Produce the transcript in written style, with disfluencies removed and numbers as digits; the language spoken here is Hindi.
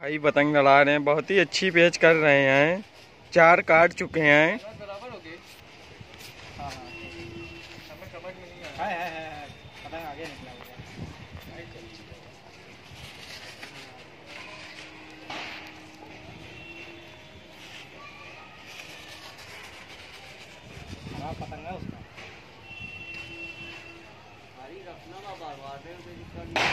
भाई पतंग लड़ा रहे हैं, बहुत ही अच्छी पेच कर रहे हैं। 4 काट चुके हैं। बराबर हो गए। हाँ हाँ हमें समझ में नहीं आया। है पतंग आगे निकला हुआ। हाँ पतंग है उसका। भारी रखना बार बार